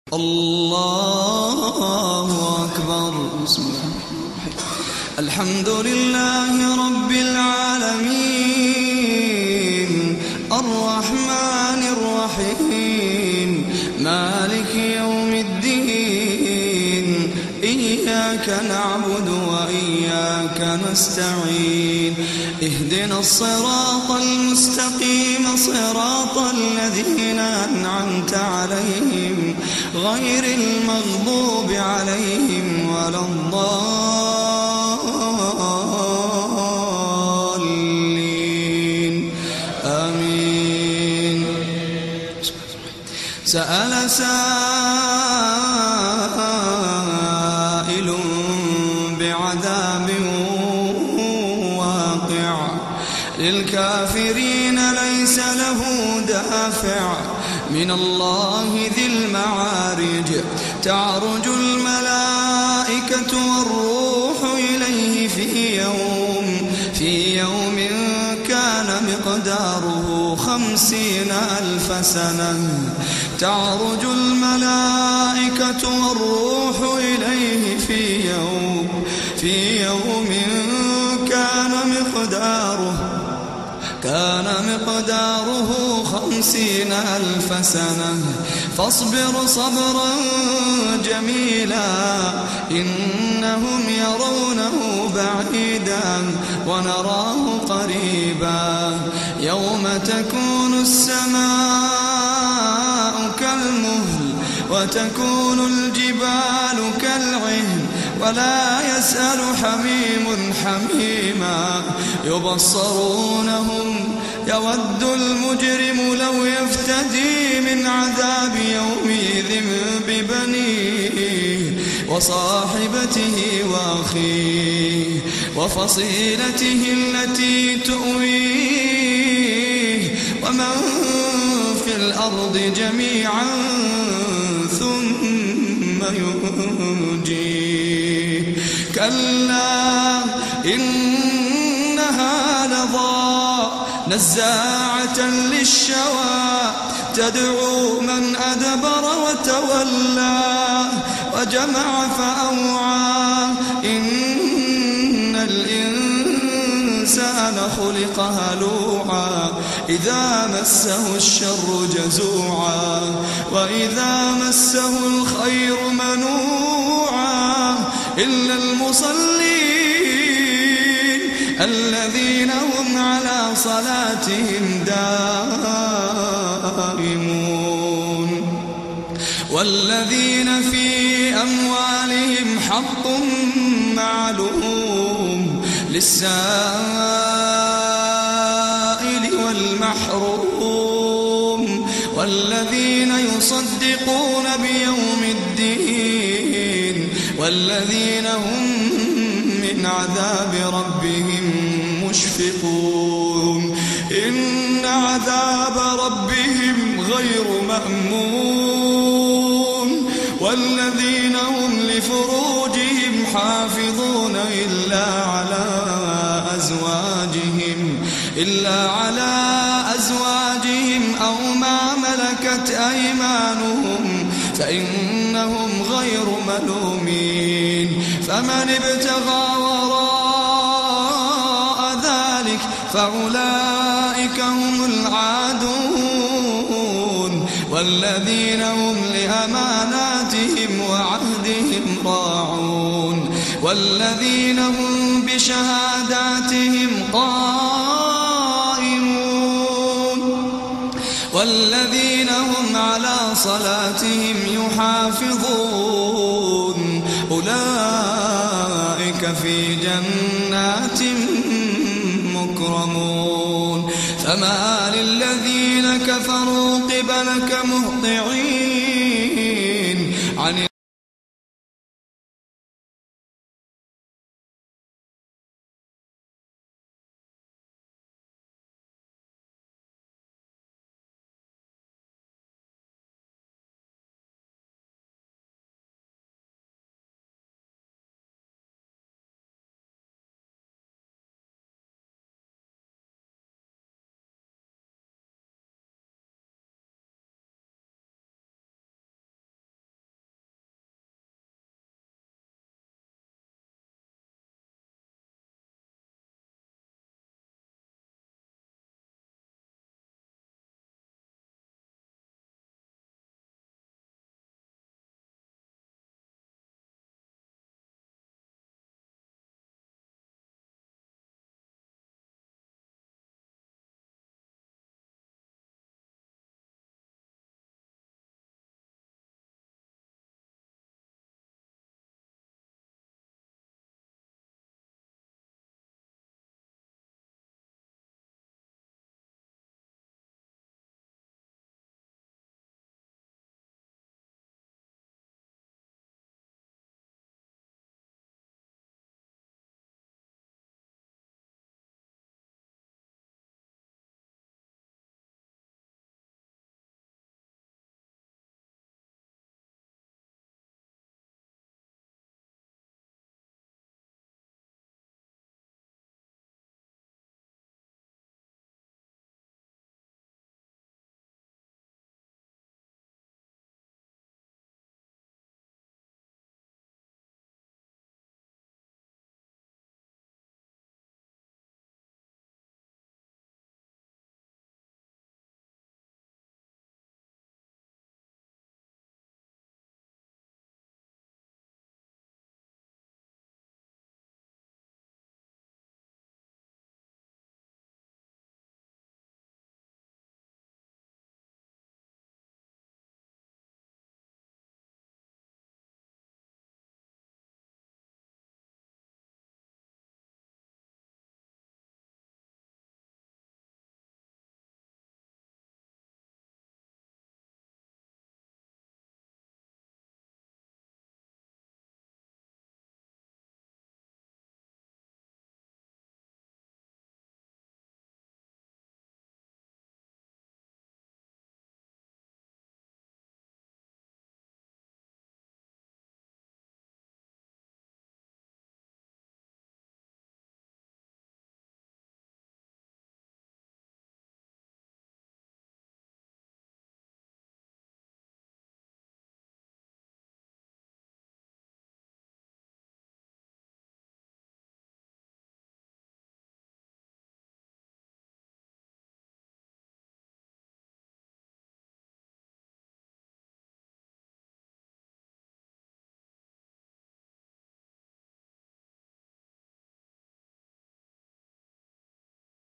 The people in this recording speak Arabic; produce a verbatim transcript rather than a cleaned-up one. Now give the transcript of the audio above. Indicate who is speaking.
Speaker 1: الله أكبر. بسم الله الحمد لله رب العالمين الرحمن الرحيم مالك يوم الدين إياك نعبد وإياك نستعين اهدنا الصراط المستقيم صراط الذين أنعمت عليهم غير المغضوب عليهم ولا الضالين آمين. سأل سائل بعذاب واقع للكافرين ليس له دافع من الله ذي المعارج تعرج الملائكة والروح إليه في يوم في يوم كان مقداره خمسين ألف سنة. تعرج الملائكة والروح إليه في يوم في يوم كان مقداره كان مقداره خمسين ألف سنة. فاصبر صبرا جميلا إنهم يرونه بعيدا ونراه قريبا. يوم تكون السماء كالمهل وتكون الجبال كالعهن ولا يسأل حميم حميما. يبصرونهم يود المجرم لو يفتدي من عذاب يومئذ ببنيه وصاحبته وأخيه وفصيلته التي تؤويه ومن في الأرض جميعا ثم ينجيه. كلا إنها لظى نزاعة للشوى تدعو من أدبر وتولى وجمع فأوعى. إن الإنسان خلق هلوعا إذا مسه الشر جزوعا وإذا مسه الخير منوعا إلا المصلين الذين هم على صلاتهم دائمون والذين في أموالهم حق معلوم للسائل والمحروم والذين يصدقون بيوم الدين والذين هم من عذاب ربهم مشفقون. إن عذاب ربهم غير مأمون والذين هم لفروجهم حافظون إلا على أزواجهم إلا على أزواجهم أو ما ملكت أيمانهم فإنهم غير ملومين. فمن ابتغى وراء ذلك فأولئك هم العادون والذين هم لأماناتهم وعهدهم راعون والذين هم بشهاداتهم قائمون والذين هم على صلاتهم يحافظون. أولئك في جنات مكرمون. فما للذين كفروا